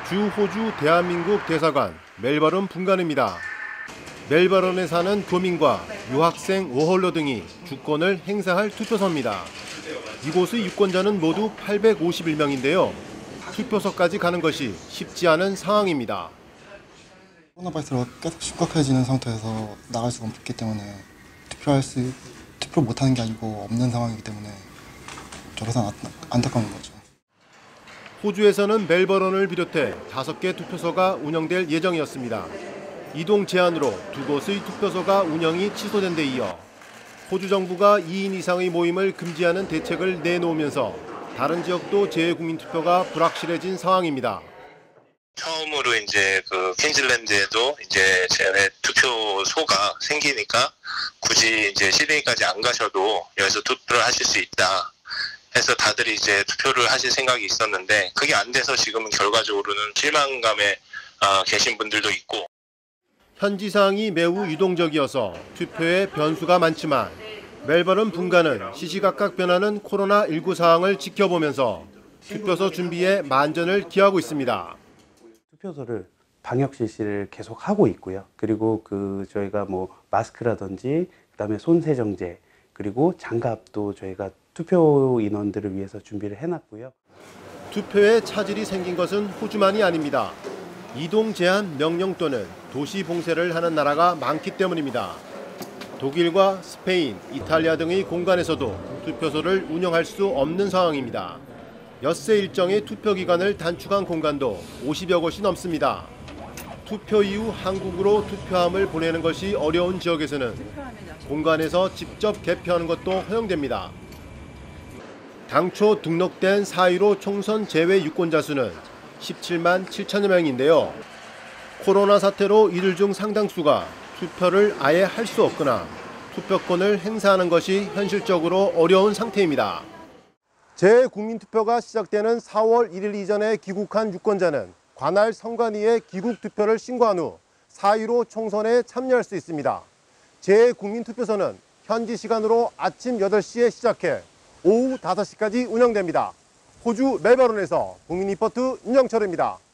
주 호주 대한민국 대사관 멜버른 분관입니다. 멜버른에 사는 교민과 유학생 워홀러 등이 주권을 행사할 투표소입니다. 이곳의 유권자는 모두 851명인데요. 투표소까지 가는 것이 쉽지 않은 상황입니다. 코로나 바이러스가 계속 심각해지는 상태에서 나갈 수가 없기 때문에 투표를 못하는 게 아니고 없는 상황이기 때문에 저로서는 안타까운 거죠. 호주에서는 멜버른을 비롯해 5개 투표소가 운영될 예정이었습니다. 이동 제한으로 2곳의 투표소가 운영이 취소된 데 이어 호주 정부가 2인 이상의 모임을 금지하는 대책을 내놓으면서 다른 지역도 재외국민 투표가 불확실해진 상황입니다. 처음으로 이제 퀸즐랜드에도 이제 재외 투표소가 생기니까 굳이 이제 시드니까지 안 가셔도 여기서 투표를 하실 수 있다 해서 다들 이제 투표를 하실 생각이 있었는데 그게 안 돼서 지금 결과적으로는 실망감에 계신 분들도 있고. 현지 상황이 매우 유동적이어서 투표에 변수가 많지만 멜버른 분관은 시시각각 변하는 코로나19 상황을 지켜보면서 투표소 준비에 만전을 기하고 있습니다. 투표소를 방역 실시를 계속 하고 있고요. 그리고 저희가 마스크라든지 그다음에 손 세정제 그리고 장갑도 저희가 투표 인원들을 위해서 준비를 해놨고요. 투표에 차질이 생긴 것은 호주만이 아닙니다. 이동 제한 명령 또는 도시 봉쇄를 하는 나라가 많기 때문입니다. 독일과 스페인, 이탈리아 등의 공간에서도 투표소를 운영할 수 없는 상황입니다. 엿새 일정의 투표 기간을 단축한 공간도 50여 곳이 넘습니다. 투표 이후 한국으로 투표함을 보내는 것이 어려운 지역에서는 공간에서 직접 개표하는 것도 허용됩니다. 당초 등록된 4.15 총선 제외 유권자 수는 17만 7천여 명인데요. 코로나 사태로 이들 중 상당수가 투표를 아예 할 수 없거나 투표권을 행사하는 것이 현실적으로 어려운 상태입니다. 재국민투표가 시작되는 4월 1일 이전에 귀국한 유권자는 관할 선관위에 귀국 투표를 신고한 후 4.15 총선에 참여할 수 있습니다. 재국민투표소는 현지 시간으로 아침 8시에 시작해 오후 5시까지 운영됩니다. 호주 멜버른에서 국민리포트 윤영철입니다.